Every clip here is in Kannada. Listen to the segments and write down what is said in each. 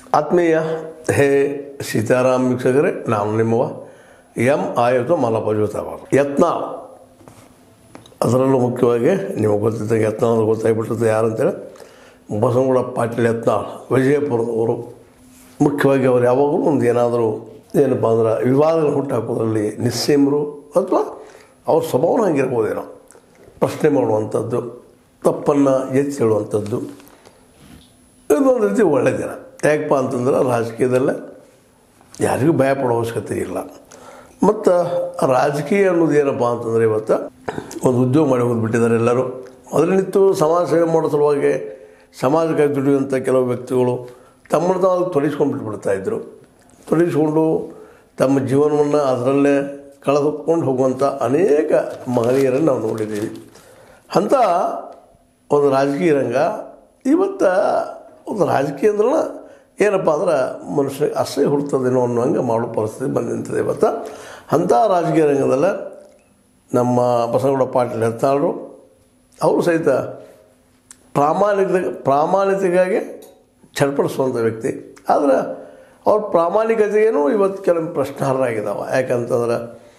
ಆತ್ಮೀಯ ಹೇ ಸೀತಾರಾಮ್ ವೀಕ್ಷಕರೇ, ನಾನು ನಿಮ್ಮವ ಎಂ ಆಯುಧ ಮಲಪಜೋತವರು. ಯತ್ನಾಳ್, ಅದರಲ್ಲೂ ಮುಖ್ಯವಾಗಿ ನಿಮಗೆ ಗೊತ್ತಿದ್ದಾಗ ಯತ್ನಾಳ್ ಗೊತ್ತಾಗ್ಬಿಟ್ಟಿದ್ದು ಯಾರಂತೇಳಿ ಬಸವನಗೌಡ ಪಾಟೀಲ್ ಯತ್ನಾಳ್, ವಿಜಯಪುರದವರು. ಮುಖ್ಯವಾಗಿ ಅವರು ಯಾವಾಗಲೂ ಒಂದು ಏನಾದರೂ ಏನಪ್ಪ ಅಂದ್ರೆ ವಿವಾದಗಳು ಹುಟ್ಟಾಕೋದ್ರಲ್ಲಿ ನಿಸ್ಸೀಮರು, ಅಥವಾ ಅವ್ರ ಸ್ವಭಾವನ ಹಂಗಿರ್ಬೋದೇನೋ, ಪ್ರಶ್ನೆ ಮಾಡುವಂಥದ್ದು, ತಪ್ಪನ್ನು ಎತ್ತಿ ಹೇಳುವಂಥದ್ದು. ಇದೊಂದು ರೀತಿ ಒಳ್ಳೆಯ ದಿನ. ಯಾಕಪ್ಪ ಅಂತಂದ್ರೆ ರಾಜಕೀಯದಲ್ಲೇ ಯಾರಿಗೂ ಭಯ ಪಡೋ ಅವಶ್ಯಕತೆ ಇಲ್ಲ. ಮತ್ತು ರಾಜಕೀಯ ಅನ್ನೋದು ಏನಪ್ಪ ಅಂತಂದರೆ ಇವತ್ತು ಒಂದು ಉದ್ಯೋಗ ಮಾಡಿ ಹೋಗ್ಬಿಟ್ಟಿದ್ದಾರೆ ಎಲ್ಲರೂ. ಮೊದಲಿನಿತ್ತು ಸಮಾಜ ಸೇವೆ ಮಾಡೋ ಸಲುವಾಗಿ ಸಮಾಜಕ್ಕಾಗಿ ದುಡಿಯುವಂಥ ಕೆಲವು ವ್ಯಕ್ತಿಗಳು ತಮ್ಮನ್ನು ತಾವು ತೊಡಗಿಸ್ಕೊಂಡು ತೊಡಗಿಸ್ಕೊಂಡು ತಮ್ಮ ಜೀವನವನ್ನು ಅದರಲ್ಲೇ ಕಳೆದುಕೊಂಡು ಹೋಗುವಂಥ ಅನೇಕ ಮಹನೀಯರನ್ನು ನಾವು ನೋಡಿದ್ದೀವಿ. ಅಂಥ ಒಂದು ರಾಜಕೀಯ ರಂಗ ಇವತ್ತು ಒಂದು ರಾಜಕೀಯ ಅಂದ್ರೆ ಏನಪ್ಪ ಅಂದ್ರೆ ಮನುಷ್ಯನಿಗೆ ಅಸಹ್ಯ ಹುಡ್ತದೇನೋ ಅನ್ನೋಂಗೆ ಮಾಡೋ ಪರಿಸ್ಥಿತಿ ಬಂದು ನಿಂತಿದೆ ಇವತ್ತು. ಅಂಥ ರಾಜಕೀಯ ರಂಗದಲ್ಲೇ ನಮ್ಮ ಬಸವನಗೌಡ ಪಾಟೀಲ್ ಯತ್ನಾಳರು ಅವರು ಸಹಿತ ಪ್ರಾಮಾಣಿಕತೆಗಾಗಿ ಚಡ್ಪಡಿಸುವಂಥ ವ್ಯಕ್ತಿ. ಆದರೆ ಅವ್ರ ಪ್ರಾಮಾಣಿಕತೆಗೇನು ಇವತ್ತು ಕೆಲವೊಂದು ಪ್ರಶ್ನಾರ್ಹರಾಗಿದ್ದಾವೆ. ಯಾಕಂತಂದ್ರೆ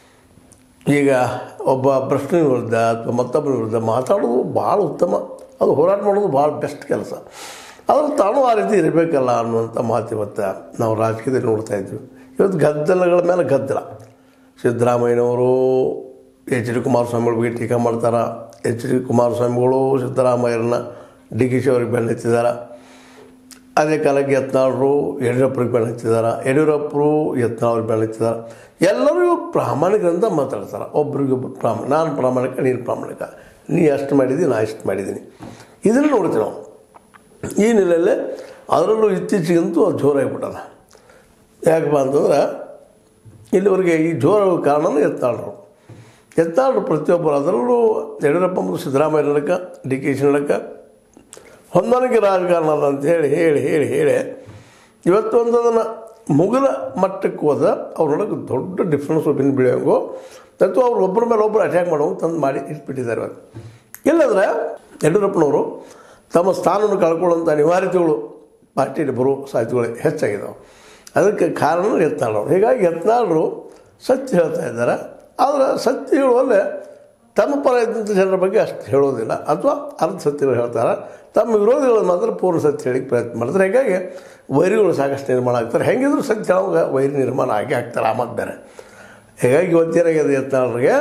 ಈಗ ಒಬ್ಬ ಪ್ರಶ್ನೆ ವಿರುದ್ಧ ಅಥವಾ ಮತ್ತೊಬ್ಬರ ವಿರುದ್ಧ ಮಾತಾಡೋದು ಭಾಳ ಉತ್ತಮ, ಅದು ಹೋರಾಟ ಮಾಡೋದು ಭಾಳ ಬೆಸ್ಟ್ ಕೆಲಸ. ಆದರೆ ತಾನು ಆ ರೀತಿ ಇರಬೇಕಲ್ಲ ಅನ್ನುವಂಥ ಮಾತು ಇವತ್ತು ನಾವು ರಾಜಕೀಯದಲ್ಲಿ ನೋಡ್ತಾ ಇದ್ವಿ. ಇವತ್ತು ಗದ್ದಲಗಳ ಮೇಲೆ ಗದ್ದಲ. ಸಿದ್ದರಾಮಯ್ಯನವರು ಎಚ್ ಡಿ ಕುಮಾರಸ್ವಾಮಿಗಳ ಬಗ್ಗೆ ಟೀಕಾ ಮಾಡ್ತಾರೆ. ಎಚ್ ಡಿ ಕುಮಾರಸ್ವಾಮಿಗಳು ಸಿದ್ದರಾಮಯ್ಯರನ್ನ ಡಿ ಕೆ ಶಿ ಅವ್ರಿಗೆ ಬೆನ್ನತ್ತಿದ್ದಾರೆ. ಅದೇ ಕಾಲಕ್ಕೆ ಯತ್ನಾಳರು ಯಡಿಯೂರಪ್ಪರಿಗೆ ಬೆನ್ನತ್ತಿದ್ದಾರೆ, ಯಡಿಯೂರಪ್ಪರು ಯತ್ನಾಳವ್ರಿಗೆ ಬೆನ್ನತ್ತಿದ್ದಾರೆ. ಎಲ್ಲರೂ ಪ್ರಾಮಾಣಿಕರಂತ ಮಾತಾಡ್ತಾರೆ. ಒಬ್ರಿಗೊಬ್ಬರು ನಾನು ಪ್ರಾಮಾಣಿಕ, ನೀನು ಪ್ರಾಮಾಣಿಕ, ನೀ ಅಷ್ಟು ಮಾಡಿದ್ದೀನಿ, ನಾ ಇಷ್ಟು ಮಾಡಿದ್ದೀನಿ, ಇದನ್ನು ನೋಡ್ತೀವಿ ನಾವು. ಈ ನೆಲೆಯಲ್ಲೇ ಅದರಲ್ಲೂ ಇತ್ತೀಚೆಗಂತೂ ಅದು ಜೋರಾಗಿಬಿಟ್ಟದ. ಯಾಕಪ್ಪ ಅಂತಂದ್ರೆ ಇಲ್ಲಿವರೆಗೆ ಈ ಜೋರಾಗೋ ಕಾರಣನೂ ಯತ್ನಾಳರು ಪ್ರತಿಯೊಬ್ಬರು, ಅದರಲ್ಲೂ ಯಡಿಯೂರಪ್ಪ ಮತ್ತು ಸಿದ್ದರಾಮಯ್ಯ ನಡಕ, ಡಿ ಕೆ ಶಿ ನಡಕ ಹೊಂದಾಣಿಕೆ ರಾಜಕಾರಣ ಅಲ್ಲ ಅಂತ ಹೇಳಿ ಇವತ್ತು ಒಂದು ಅದನ್ನು ಮುಗಿಲ ಮಟ್ಟಕ್ಕೆ ಹೋದ ಅವ್ರ ನಡಕ್ಕೆ ದೊಡ್ಡ ಡಿಫ್ರೆನ್ಸ್ ಒಪಿನಿಯನ್ ಬೆಳೆಯೋಂಗೋ ಅಥವಾ ಅವ್ರು ಒಬ್ಬರ ಮೇಲೆ ಒಬ್ಬರು ಅಟ್ಯಾಕ್ ಮಾಡೋಂಗೆ ತಂದು ಮಾಡಿ ಇಟ್ಬಿಟ್ಟಿದ್ದಾರೆ ಇವತ್ತು. ಇಲ್ಲಂದ್ರೆ ಯಡಿಯೂರಪ್ಪನವರು ತಮ್ಮ ಸ್ಥಾನವನ್ನು ಕಳ್ಕೊಳ್ಳುವಂಥ ಅನಿವಾರ್ಯತೆಗಳು ಪಾರ್ಟಿಯಲ್ಲಿ ಬರೋ ಸಾಧ್ಯತೆಗಳು ಹೆಚ್ಚಾಗಿದ್ದಾವೆ. ಅದಕ್ಕೆ ಕಾರಣ ಯತ್ನಾಳರು. ಹೀಗಾಗಿ ಯತ್ನಾಳರು ಸತ್ಯ ಹೇಳ್ತಾ ಇದ್ದಾರೆ. ಆದರೆ ಸತ್ಯ ಹೇಳುವಲ್ಲೇ ತಮ್ಮ ಪರ ಇದ್ದಂಥ ಜನರ ಬಗ್ಗೆ ಅಷ್ಟು ಹೇಳೋದಿಲ್ಲ, ಅಥವಾ ಅರ್ಧ ಸತ್ಯಗಳು ಹೇಳ್ತಾರೆ. ತಮ್ಮ ವಿರೋಧಿಗಳು ಮಾತ್ರ ಪೂರ್ಣ ಸತ್ಯ ಹೇಳಿಕ್ಕೆ ಪ್ರಯತ್ನ ಮಾಡ್ತಾರೆ. ಹೀಗಾಗಿ ವೈರಿಗಳು ಸಾಕಷ್ಟು ನಿರ್ಮಾಣ ಆಗ್ತಾರೆ. ಹೆಂಗಿದ್ರು ಸತ್ಯ ಹೇಳೋವಾಗ ವೈರಿ ನಿರ್ಮಾಣ ಆಗೇ ಆಗ್ತಾರೆ, ಆ ಮಾತು ಬೇರೆ. ಹೀಗಾಗಿ ಇವತ್ತೇನಾಗಿದೆ ಯತ್ನಾಳರಿಗೆ,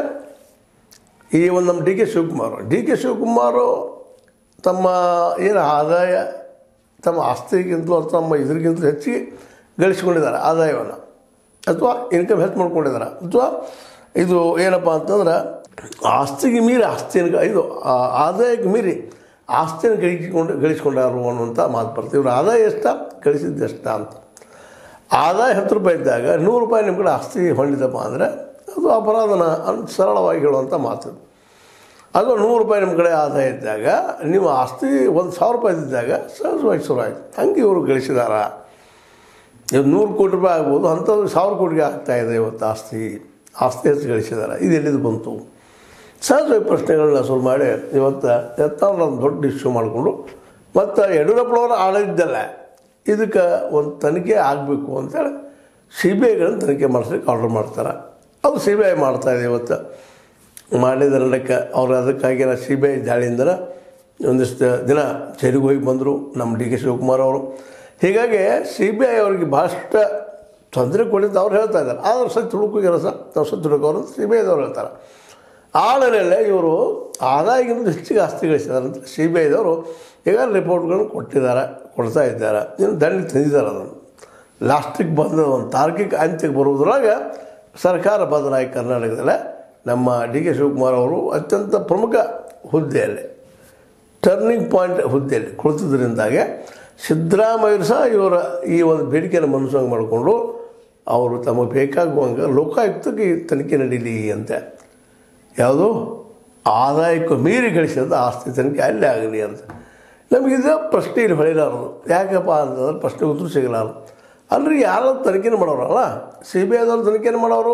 ಈ ಒಂದು ನಮ್ಮ ಡಿ ಕೆ ಶಿವಕುಮಾರು ತಮ್ಮ ಏನು ಆದಾಯ, ತಮ್ಮ ಆಸ್ತಿಗಿಂತಲೂ ಅಥವಾ ತಮ್ಮ ಇದ್ರಿಗಿಂತಲೂ ಹೆಚ್ಚಿಗೆ ಗಳಿಸ್ಕೊಂಡಿದ್ದಾರೆ ಆದಾಯವನ್ನು, ಅಥವಾ ಇನ್ಕಮ್ ಹೆಚ್ಚು ಮಾಡ್ಕೊಂಡಿದ್ದಾರೆ. ಅಥವಾ ಇದು ಏನಪ್ಪ ಅಂತಂದ್ರೆ ಆಸ್ತಿಗೆ ಮೀರಿ ಇದು ಆದಾಯಕ್ಕೆ ಮೀರಿ ಆಸ್ತಿಯನ್ನು ಗಳಿಸ್ಕೊಂಡಾರು ಅನ್ನುವಂಥ ಮಾತು ಬರ್ತೀವಿ. ಇವರು ಆದಾಯ ಎಷ್ಟ, ಗಳಿಸಿದ್ದು ಎಷ್ಟ ಅಂತ. ಆದಾಯ 10 ರೂಪಾಯಿ ಇದ್ದಾಗ 100 ರೂಪಾಯಿ ನಿಮ್ಮ ಕಡೆ ಆಸ್ತಿ ಹೊಂದಿದಪ್ಪ ಅಂದರೆ ಅದು ಅಪರಾಧನ ಸರಳವಾಗಿ ಹೇಳುವಂಥ ಮಾತು. ಅದು 100 ರೂಪಾಯಿ ನಿಮ್ಮ ಕಡೆ ಆದಾಯ ಇದ್ದಾಗ, ನೀವು ಆಸ್ತಿ 1,000 ರೂಪಾಯಿ ಇದ್ದಾಗ ಸಹಜವಾಗಿ ಶುರು ಆಯಿತು. ಹಂಗೆ ಇವರು ಗಳಿಸಿದಾರ. ಇವತ್ತು 100 ಕೋಟಿ ರೂಪಾಯಿ ಆಗ್ಬೋದು, ಅಂಥದ್ದು 1000 ಕೋಟಿಗೆ ಆಗ್ತಾಯಿದೆ ಇವತ್ತು ಆಸ್ತಿ ಹೆಚ್ಚು ಗಳಿಸಿದ್ದಾರೆ. ಇದು ಎಲ್ಲಿದು ಬಂತು? ಸಹಜವಾಗಿ ಪ್ರಶ್ನೆಗಳನ್ನ ಶುರು ಮಾಡಿ ಇವತ್ತು ಯತ್ನಾಳ್ ಒಂದು ದೊಡ್ಡ ಇಶ್ಯೂ ಮಾಡಿಕೊಂಡು, ಮತ್ತು ಯಡಿಯೂರಪ್ಪನವರು ಆಳಿದ್ದಲ್ಲ, ಇದಕ್ಕೆ ಒಂದು ತನಿಖೆ ಆಗಬೇಕು ಅಂತೇಳಿ CBIಗಳನ್ನು ತನಿಖೆ ಮಾಡಿಸ್ಲಿಕ್ಕೆ ಆರ್ಡರ್ ಮಾಡ್ತಾರೆ. ಅದು CBI ಮಾಡ್ತಾಯಿದೆ. ಇವತ್ತು ಮಾಡಿದ ನಡಕ್ಕೆ ಅವರು ಅದಕ್ಕಾಗಿ CBI ದಾಳಿಯಿಂದ ಒಂದಿಷ್ಟು ದಿನ ಜೈಲಿಗೆ ಹೋಗಿ ಬಂದರು ನಮ್ಮ ಡಿ ಕೆ ಶಿವಕುಮಾರ್ ಅವರು. ಹೀಗಾಗಿ CBI ಅವರಿಗೆ ಭಾಳಷ್ಟು ತೊಂದರೆ ಕೊಟ್ಟಿದ್ದು ಅವ್ರು ಹೇಳ್ತಾ ಇದ್ದಾರೆ. ಆದ್ರೆ ಸತ್ಯ ಹುಡುಕಿಗೆ ಹುಡುಕೋರು CBIದವ್ರು ಹೇಳ್ತಾರೆ. ಆ ನೆಲೆಯಲ್ಲೇ ಇವರು ಆದಾಯಗಿಂತ ಹೆಚ್ಚಿಗೆ ಆಸ್ತಿ ಗಳಿಸಿದ್ದಾರೆ ಅಂತ CBIದವರು ಈಗ ರಿಪೋರ್ಟ್ಗಳನ್ನು ಕೊಡ್ತಾ ಇದ್ದಾರೆ. ಇನ್ನು ದಂಡಿಗೆ ತಂದಿದ್ದಾರೆ. ಅದನ್ನು ಲಾಸ್ಟಿಗೆ ಬಂದ ಒಂದು ತಾರ್ಕಿಕ ಅಂತ್ಯಕ್ಕೆ ಬರುವುದ್ರೊಳಗೆ ಸರ್ಕಾರ ಬದಲಾಗಿ ಕರ್ನಾಟಕದಲ್ಲೇ ನಮ್ಮ ಡಿ ಕೆ ಶಿವಕುಮಾರ್ ಅವರು ಅತ್ಯಂತ ಪ್ರಮುಖ ಹುದ್ದೆಯಲ್ಲಿ, ಟರ್ನಿಂಗ್ ಪಾಯಿಂಟ್ ಹುದ್ದೆಯಲ್ಲಿ ಕುಳಿತಿದ್ದರಿಂದಾಗೆ ಸಿದ್ದರಾಮಯ್ಯರು ಸಹ ಇವರ ಈ ಒಂದು ಬೇಡಿಕೆಯನ್ನು ಮನಸ್ಸಂಗೆ ಮಾಡಿಕೊಂಡು ಅವರು ತಮಗೆ ಬೇಕಾಗುವಂಗೆ ಲೋಕಾಯುಕ್ತಕ್ಕೆ ತನಿಖೆ ನಡೀಲಿ ಅಂತೆ. ಯಾವುದು ಆದಾಯಕ್ಕೂ ಮೀರಿ ಗಳಿಸಿದ ಆಸ್ತಿ ತನಿಖೆ ಅಲ್ಲೇ ಆಗಲಿ ಅಂತ. ನಮಗಿದ ಪ್ರಶ್ನೆ ಇಲ್ಲಿ ಹೊಳಿಲಾರದು. ಯಾಕಪ್ಪ ಅಂತಂದ್ರೆ ಪ್ರಶ್ನೆ ಉತ್ತರ ಸಿಗಲಾರದು. ಅಲ್ರಿ ಯಾರು ತನಿಖೆನ ಮಾಡೋರಲ್ಲ, CBIದವ್ರು ತನಿಖೆನ ಮಾಡೋರು,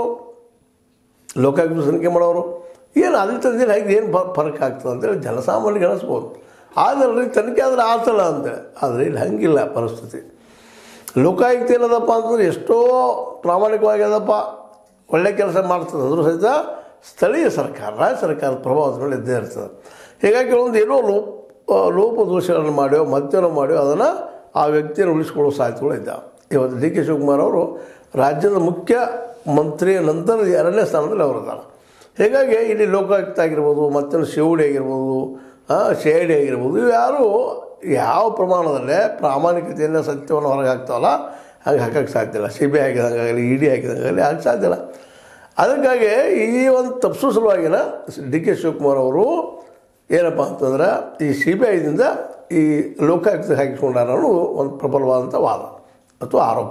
ಲೋಕಾಯುಕ್ತ ತನಿಖೆ ಮಾಡೋರು, ಏನು ಅಲ್ಲಿ ತಂದಿಲ್ಲ ಹೇಗೆ ಏನು ಫರಕ್ ಆಗ್ತದೆ ಅಂತೇಳಿ ಜನಸಾಮಾನ್ಯರಿಗೆ ಅನಿಸ್ಬೋದು. ಆದರೆ ತನಿಖೆ ಆದರೆ ಆಗ್ತಲ್ಲ ಅಂತ. ಆದರೆ ಇಲ್ಲಿ ಹಂಗಿಲ್ಲ ಪರಿಸ್ಥಿತಿ. ಲೋಕಾಯುಕ್ತ ಏನದಪ್ಪ ಅಂತಂದ್ರೆ ಎಷ್ಟೋ ಪ್ರಾಮಾಣಿಕವಾಗಿ ಅದಪ್ಪ ಒಳ್ಳೆ ಕೆಲಸ ಮಾಡ್ತದೆ, ಅಂದರೂ ಸಹಿತ ಸ್ಥಳೀಯ ಸರ್ಕಾರ ರಾಜ್ಯ ಸರ್ಕಾರದ ಪ್ರಭಾವದ ಮೇಲೆ ಇದ್ದೇ ಇರ್ತದೆ. ಹೀಗಾಗಿ ಕೆಲವೊಂದು ಏನೋ ಲೋಪದೋಷಗಳನ್ನು ಮಾಡ್ಯೋ ಮತ್ತೇನೋ ಮಾಡ್ಯೋ ಅದನ್ನು ಆ ವ್ಯಕ್ತಿಯನ್ನು ಉಳಿಸ್ಕೊಳ್ಳೋ ಸಾಧ್ಯತೆಗಳು ಇದ್ದಾವೆ. ಇವತ್ತು ಡಿ ಕೆ ಶಿವಕುಮಾರ್ ಅವರು ರಾಜ್ಯದ ಮುಖ್ಯ ಮಂತ್ರಿಯ ನಂತರ 2ನೇ ಸ್ಥಾನದಲ್ಲಿ ಅವರಿದ್ದಾರೆ. ಹೀಗಾಗಿ ಇಲ್ಲಿ ಲೋಕಾಯುಕ್ತ ಆಗಿರ್ಬೋದು, ಮತ್ತೊಂದು COD ಆಗಿರ್ಬೋದು, CID ಆಗಿರ್ಬೋದು, ಇವು ಯಾರು ಯಾವ ಪ್ರಮಾಣದಲ್ಲೇ ಪ್ರಾಮಾಣಿಕತೆಯನ್ನು ಸತ್ಯವನ್ನು ಹೊರಗೆ ಹಾಕ್ತಾವಲ್ಲ ಹಾಗೆ ಹಾಕೋಕ್ಕೆ ಸಾಧ್ಯ ಇಲ್ಲ. CBI ಆಗಿದಂಗಾಗಲಿ ED ಆಗಿದಂಗಾಗಲಿ ಹಾಗೆ ಸಾಧ್ಯ ಇಲ್ಲ. ಅದಕ್ಕಾಗಿ ಈ ಒಂದು ತಪ್ಪಿಸೋ ಸಲುವಾಗಿನ ಡಿ ಕೆ ಶಿವಕುಮಾರ್ ಅವರು ಏನಪ್ಪ ಅಂತಂದ್ರೆ ಈ CBIದಿಂದ ಈ ಲೋಕಾಯುಕ್ತ ಹಾಕಿಕೊಂಡಾರ ಅನ್ನೋದು ಒಂದು ಪ್ರಬಲವಾದಂಥ ವಾದ ಅಥವಾ ಆರೋಪ.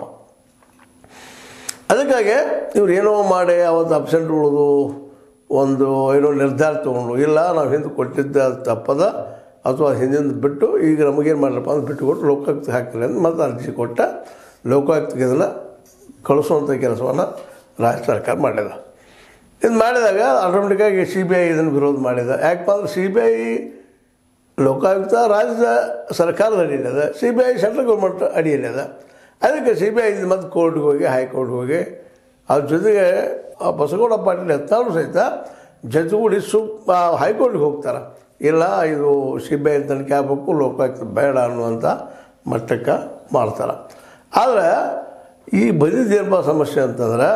ಅದಕ್ಕಾಗಿ ಇವ್ರು ಏನೋ ಮಾಡಿ ಅವತ್ತು ಅಬ್ಸೆಂಟ್ ಉಳಿದು ಒಂದು ಏನೋ ನಿರ್ಧಾರ ತೊಗೊಂಡು, ಇಲ್ಲ ನಾವು ಹಿಂದೆ ಕೊಟ್ಟಿದ್ದ ತಪ್ಪದ ಅಥವಾ ಹಿಂದಿಂದ ಬಿಟ್ಟು ಈಗ ನಮಗೇನು ಮಾಡಲಪ್ಪ ಅಂತ ಬಿಟ್ಟು ಕೊಟ್ಟು ಲೋಕಾಯುಕ್ತ ಹಾಕಿಲ್ಲ ಅಂತ ಮತ್ತೆ ಅರ್ಜಿ ಕೊಟ್ಟ ಲೋಕಾಯುಕ್ತಕ್ಕೆ ಇದನ್ನು ಕಳಿಸುವಂಥ ಕೆಲಸವನ್ನು ರಾಜ್ಯ ಸರ್ಕಾರ ಮಾಡಿದ. ಇದು ಮಾಡಿದಾಗ ಆಟೋಮೆಟಿಕ್ಕಾಗಿ CBI ಇದನ್ನು ವಿರೋಧ ಮಾಡಿದ. ಯಾಕಪ್ಪ ಅಂದ್ರೆ CBI ಲೋಕಾಯುಕ್ತ ರಾಜ್ಯ ಸರ್ಕಾರದ ಅಡಿಯಲ್ಲದ, CBI ಸೆಂಟ್ರಲ್ ಗೌರ್ಮೆಂಟ್ ಅಡಿಯಲ್ಲದ. ಅದಕ್ಕೆ CBI ಇದು ಮತ್ತು ಕೋರ್ಟ್ಗೆ ಹೋಗಿ ಹೈಕೋರ್ಟ್ಗೆ ಹೋಗಿ ಅದ್ರ ಜೊತೆಗೆ ಬಸಗೌಡ ಪಾಟೀಲ್ ಯತ್ನಾಳ್ ಸಹಿತ ಜೊತೆಗೂಡಿ ಹೈಕೋರ್ಟ್ಗೆ ಹೋಗ್ತಾರೆ. ಇಲ್ಲ ಇದು CBI ತನಿಖೆ ಆಗಬೇಕು, ಲೋಕಾಯುಕ್ತ ಬೇಡ ಅನ್ನುವಂಥ ಮಟ್ಟಕ್ಕೆ ಮಾಡ್ತಾರೆ. ಆದರೆ ಈ ಬಂದಿದ್ದೇನಪ್ಪ ಸಮಸ್ಯೆ ಅಂತಂದ್ರೆ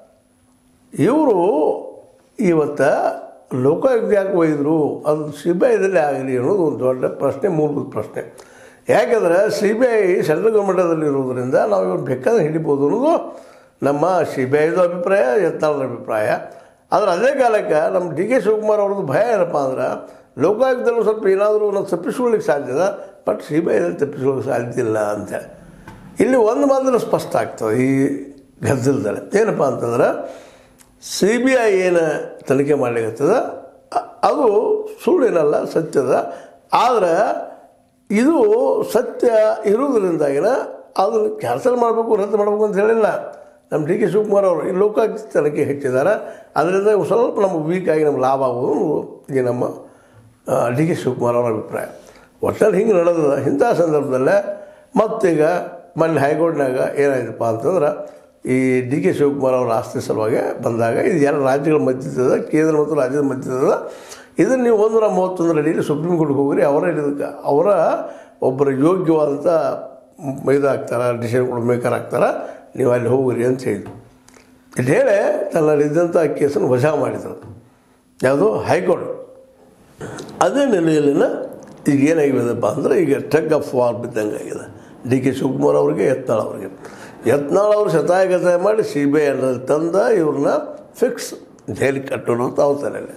ಇವರು ಇವತ್ತು ಲೋಕಾಯುಕ್ತ ಯಾಕೆ ಒಯ್ದರು, ಅದು CBIದಲ್ಲಿ ಆಗಲಿ ಅನ್ನೋದು ಒಂದು ದೊಡ್ಡ ಪ್ರಶ್ನೆ, ಮೂಲಭೂತ ಪ್ರಶ್ನೆ. ಯಾಕೆಂದರೆ CBI ಸೆಂಟ್ರಲ್ ಗೌರ್ಮೆಂಟದಲ್ಲಿ ಇರೋದರಿಂದ ನಾವು ಇವ್ರು ಬೇಕಾದ್ರೆ ಹಿಡಿಬೋದು ಅನ್ನೋದು ನಮ್ಮ CBIದು ಅಭಿಪ್ರಾಯ, ಯತ್ನಾಳರ ಅಭಿಪ್ರಾಯ. ಆದರೆ ಅದೇ ಕಾಲಕ್ಕೆ ನಮ್ಮ ಡಿ ಕೆ ಶಿವಕುಮಾರ್ ಅವ್ರದ್ದು ಭಯ ಏನಪ್ಪ ಅಂದ್ರೆ ಲೋಕಾಯುಕ್ತದಲ್ಲೂ ಸ್ವಲ್ಪ ಏನಾದರೂ ನಾವು ತಪ್ಪಿಸ್ಕೊಳ್ಳಿಕ್ಕೆ ಸಾಧ್ಯದ, ಬಟ್ CBIದಲ್ಲಿ ತಪ್ಪಿಸ್ಕೊಳ್ಳಿಕ್ಕೆ ಸಾಧ್ಯ ಇಲ್ಲ ಅಂತೇಳಿ ಇಲ್ಲಿ ಒಂದು ಮಾತ್ರ ಸ್ಪಷ್ಟ ಆಗ್ತದೆ ಈ ಗದ್ದಲದಲ್ಲಿ. ಏನಪ್ಪ ಅಂತಂದ್ರೆ CBI ಏನು ತನಿಖೆ ಮಾಡಲಿಕ್ಕತ್ತದ ಅದು ಸುಳ್ಳೇನಲ್ಲ, ಸತ್ಯದ. ಆದರೆ ಇದು ಸತ್ಯ ಇರೋದ್ರಿಂದಾಗಿನ ಅದನ್ನು ಕ್ಯಾನ್ಸಲ್ ಮಾಡಬೇಕು, ರದ್ದು ಮಾಡಬೇಕು ಅಂತ ಹೇಳಿಲ್ಲ ನಮ್ಮ ಡಿ ಕೆ ಶಿವಕುಮಾರ್ ಅವರು. ಈ ಲೋಕಾಯುಕ್ತ ತನಿಖೆ ಹೆಚ್ಚಿದ್ದಾರೆ, ಅದರಿಂದ ಸ್ವಲ್ಪ ನಮಗೆ ವೀಕಾಗಿ ನಮ್ಗೆ ಲಾಭ ಆಗೋದು ಈ ನಮ್ಮ ಡಿ ಕೆ ಶಿವಕುಮಾರ್ ಅವರ ಅಭಿಪ್ರಾಯ. ಒಟ್ಟಲ್ಲಿ ಹಿಂಗೆ ನಡೆದ ಇಂಥ ಸಂದರ್ಭದಲ್ಲೇ ಮತ್ತೀಗ ಮೊನ್ನೆ ಹೈಕೋರ್ಟ್ನಾಗ ಏನಾಯ್ತಪ್ಪ ಅಂತಂದ್ರೆ ಈ ಡಿ ಕೆ ಶಿವಕುಮಾರ್ ಅವರ ಆಸ್ತಿ ಸಲುವಾಗಿ ಬಂದಾಗ ಇದು ಎರಡು ರಾಜ್ಯಗಳ ಮಧ್ಯದ, ಕೇಂದ್ರ ಮತ್ತು ರಾಜ್ಯದ ಮಧ್ಯದ, ಇದನ್ನು ನೀವು 131 ಅಡಿಯಲ್ಲಿ ಸುಪ್ರೀಂ ಕೋರ್ಟ್ಗೆ ಹೋಗ್ರಿ, ಅವರ ಒಬ್ಬರ ಯೋಗ್ಯವಾದಂಥ ಇದಾಗ್ತಾರೆ, ಡಿಸಿಷನ್ ಮೇಕರ್ ಆಗ್ತಾರೆ, ನೀವು ಅಲ್ಲಿ ಹೋಗ್ರಿ ಅಂತ ಹೇಳಿದ್ರು. ಇಲ್ಲಿ ಹೇಳಿ ತನ್ನಲ್ಲಿದ್ದಂಥ ಕೇಸನ್ನು ವಜಾ ಮಾಡಿದರು. ಯಾವುದು ಹೈಕೋರ್ಟ್. ಅದೇ ನೆಲೆಯಲ್ಲಿನ ಈಗ ಏನಾಗಿದೆಪ್ಪ ಅಂದರೆ ಈಗ ಟಗ್ ಆಫ್ ವಾರ್ ಬಿದ್ದಂಗೆ ಆಗಿದೆ ಡಿ ಕೆ ಶಿವಕುಮಾರ್ ಅವ್ರಿಗೆ, ಯತ್ನಾಳ್ ಅವ್ರಿಗೆ. ಯತ್ನಾಳ್ ಅವರು ಶತಾಯಗತಾಯ ಮಾಡಿ CBI ಅನ್ನೋದು ತಂದ ಇವ್ರನ್ನ ಫಿಕ್ಸ್ ಜೈಲಿಗೆ ಕಟ್ಟೋಣ ಅಂತ ಅವ್ರ ತಲೆಯಲ್ಲಿ.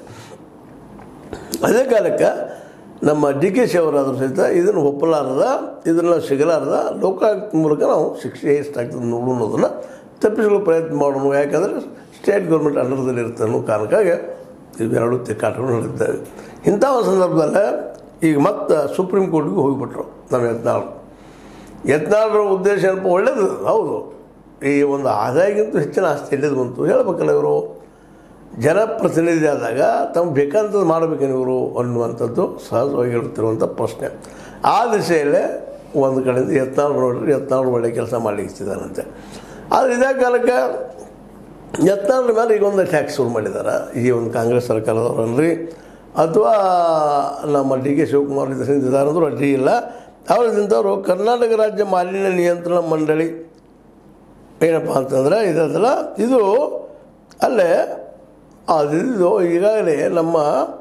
ಅದೇ ಕಾಲಕ್ಕೆ ನಮ್ಮ ಡಿ ಕೆ ಶಿ ಅವರಾದರೂ ಸಹಿತ ಇದನ್ನು ಒಪ್ಪಲಾರದ, ಇದನ್ನು ಸಿಗಲಾರದ ಲೋಕಾಯುಕ್ತ ಮೂಲಕ ನಾವು ಶಿಕ್ಷೆ ಎಷ್ಟಾಗ್ತದೆ ನೋಡೋದನ್ನು ತಪ್ಪಿಸಲು ಪ್ರಯತ್ನ ಮಾಡೋಣ. ಯಾಕಂದರೆ ಸ್ಟೇಟ್ ಗೌರ್ಮೆಂಟ್ ಅಂಡರ್ದಲ್ಲಿ ಇರುತ್ತೆ ಅನ್ನೋ ಕಾರಣಕ್ಕಾಗಿ ಇವೆರಡು ತಿಕ್ಕಾಟಗಳು ನಡೆದಿದ್ದಾವೆ. ಇಂಥ ಒಂದು ಸಂದರ್ಭದಲ್ಲೇ ಈಗ ಮತ್ತೆ ಸುಪ್ರೀಂ ಕೋರ್ಟ್ಗೆ ಹೋಗಿಬಿಟ್ರು ನಮ್ಮ ಯತ್ನಾಳರ ಉದ್ದೇಶ ಏನಪ್ಪ, ಒಳ್ಳೆಯದು ಹೌದು. ಈ ಒಂದು ಆದಾಯಕ್ಕಿಂತ ಹೆಚ್ಚಿನ ಆಸ್ತಿ ಎಲ್ಲಿದು ಬಂತು ಹೇಳಬೇಕಲ್ಲ. ಇವರು ಜನಪ್ರತಿನಿಧಿ ಆದಾಗ ತಮ್ಗೆ ಬೇಕಂಥದ್ದು ಮಾಡಬೇಕೇನು ಇವರು ಅನ್ನುವಂಥದ್ದು ಸಹಜವಾಗಿ ಹೇಳುತ್ತಿರುವಂಥ ಪ್ರಶ್ನೆ. ಆ ದಿಶೆಯಲ್ಲೇ ಒಂದು ಕಡೆಯಿಂದ ಯತ್ನಾಳ್ ನೋಡ್ರಿ, ಯತ್ನಾಳ್ ಒಳ್ಳೆ ಕೆಲಸ ಮಾಡಲಿಕ್ಕಿದ್ದಾರಂತೆ. ಆದರೆ ಇದೇ ಕಾಲಕ್ಕೆ ಯತ್ನಾಳ್ ಮೇಲೆ ಈಗ ಒಂದು ಟ್ಯಾಕ್ಸ್ ಶುರು ಮಾಡಿದ್ದಾರೆ ಈ ಒಂದು ಕಾಂಗ್ರೆಸ್ ಸರ್ಕಾರದವರನ್ರಿ, ಅಥವಾ ನಮ್ಮ ಡಿ ಕೆ ಶಿವಕುಮಾರ್ ಇದ್ದಾರೆ ಅಂದರೂ ಅಡ್ಡಿ ಇಲ್ಲ. ಅವರಿಂದವರು ಕರ್ನಾಟಕ ರಾಜ್ಯ ಮಾಲಿನ್ಯ ನಿಯಂತ್ರಣ ಮಂಡಳಿ ಏನಪ್ಪ ಅಂತಂದರೆ ಇದಲ್ಲ, ಇದು ಅಲ್ಲೇ ಅದು ಈಗಾಗಲೇ ನಮ್ಮ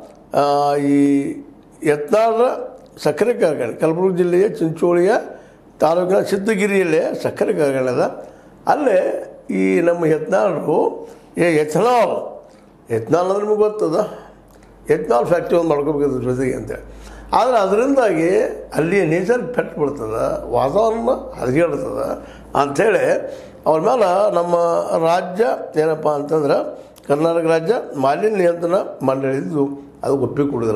ಈ ಯತ್ನಾಳರ ಸಕ್ಕರೆ ಕಾರ್ಖಾನೆ ಕಲಬುರಗಿ ಜಿಲ್ಲೆಯ ಚಿಂಚೋಳಿಯ ತಾಲೂಕಿನ ಸಿದ್ದಗಿರಿಯಲ್ಲೇ ಸಕ್ಕರೆ ಕಾರ್ಖಾನೆ ಅದ. ಅಲ್ಲೇ ಈ ನಮ್ಮ ಯತ್ನಾಳರು ಎಥನಾಲ್ ಅಂದ್ರೆ ನಿಮಗೆ ಗೊತ್ತದ, ಎಥನಾಲ್ ಫ್ಯಾಕ್ಟ್ರಿ ಒಂದು ಮಾಡ್ಕೋಬೇಕಿದ್ರ ಜೊತೆಗೆ ಅಂತೇಳಿ. ಆದರೆ ಅದರಿಂದಾಗಿ ಅಲ್ಲಿಯ ನೇಚರ್ ಪೆಟ್ಟು ಬಿಡ್ತದೆ, ವಾತಾವರಣ ಹದಗೆಡ್ತದೆ ಅಂಥೇಳಿ ಅವ್ರ ಮೇಲೆ ನಮ್ಮ ರಾಜ್ಯ ಏನಪ್ಪ ಅಂತಂದ್ರೆ ಕರ್ನಾಟಕ ರಾಜ್ಯ ಮಾಲಿನ್ಯ ನಿಯಂತ್ರಣ ಮಂಡಳಿದ್ದು ಅದು ಒಪ್ಪಿಗೆ ಕೊಡೋದಿಲ್ಲ.